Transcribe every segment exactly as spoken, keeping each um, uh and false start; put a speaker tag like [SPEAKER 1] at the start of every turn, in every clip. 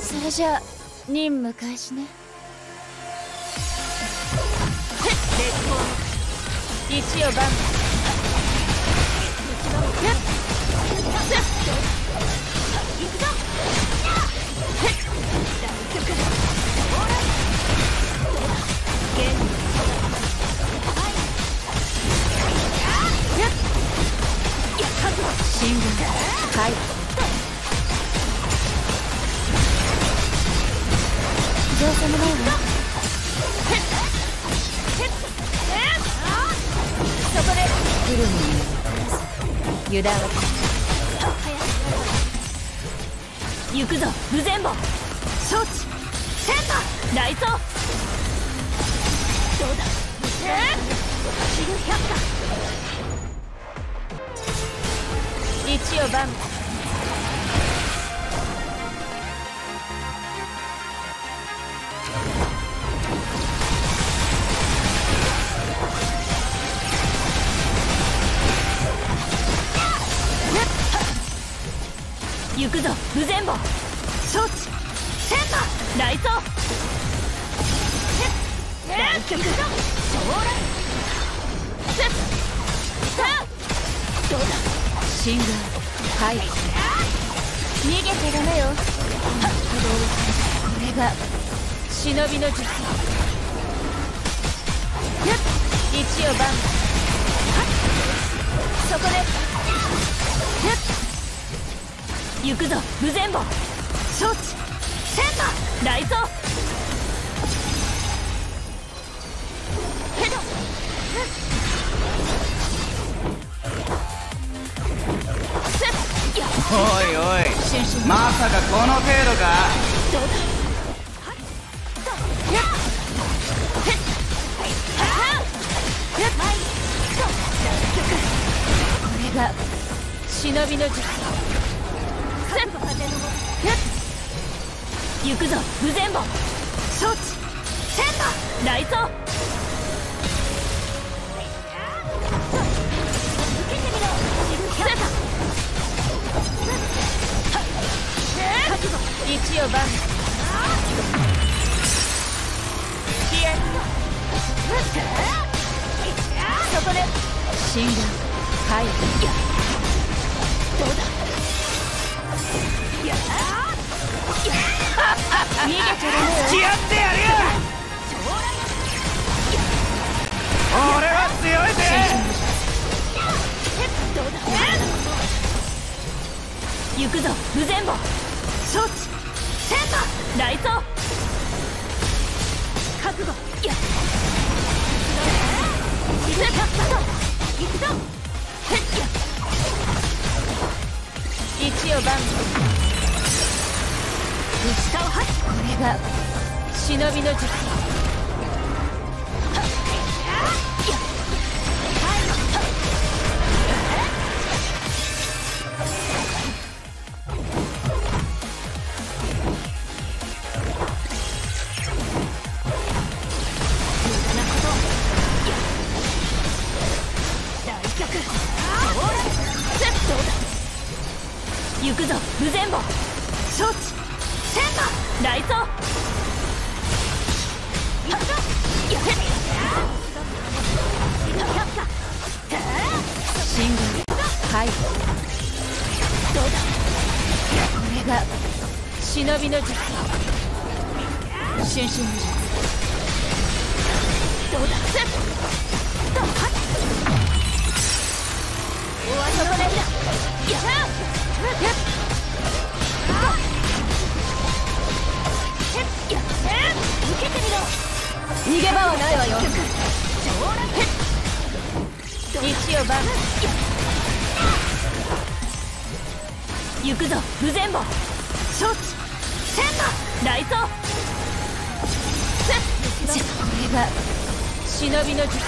[SPEAKER 1] それじゃあ任務開始ね。一をバンシングルはい上手もないわ。そこでフルに油断は行くぞブゼンボ承知センターライトどうだシル百科一をバン行くぞブゼンボ承知センターライト大曲将来どうだシングルはい逃げちゃダメよ。これが忍びの術。一をバンそこで行くぞブゼンボ承知センターライトヘド
[SPEAKER 2] おいおいまさかこの程度か。
[SPEAKER 1] どうだこれが忍びの術。行くぞブゼンボ承知センターライト一をバンヒアそこでシングルはいどうだ逃げちゃダメよ。
[SPEAKER 2] 付き合ってやるよ。俺は強いぜ。
[SPEAKER 1] 行くぞブゼンボ承知センターライト覚悟や行くぞ一をバン下をはっこれが忍びの術。行くぞブゼンボ承知センターライト行くぞやれシングルはいどうだこれが忍びの術。瞬身の術どうだセットはっそこでやった逃げ場はないわよ。一をバン行くぞブゼンボ承知センターライトこれが忍びの術。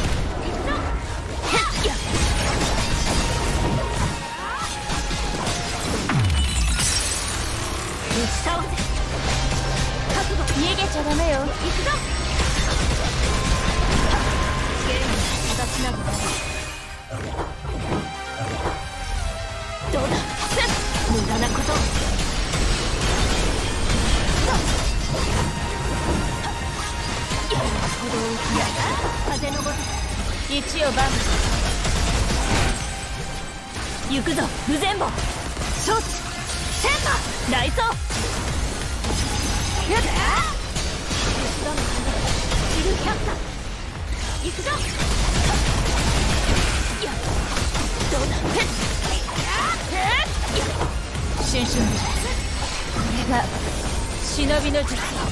[SPEAKER 1] 逃げちゃダメよ。行くぞゲームの形などどうだ無駄なこと一応バブ行くぞブゼンボ承知センパー雷装やだジル百科行くぞやどうだへっシンシンこれが忍びの術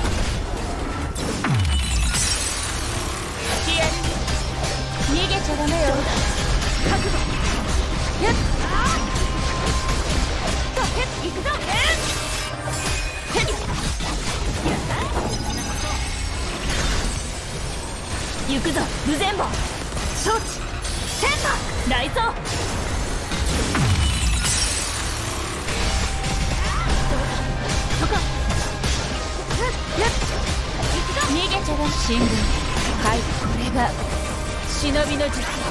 [SPEAKER 1] 気合い逃げちゃダメよ覚悟やっとへっ行くぞへっへっやった行くぞブゼンボ承知センパー雷装そこやっ逃げちゃダメ新聞はいこれが忍びの術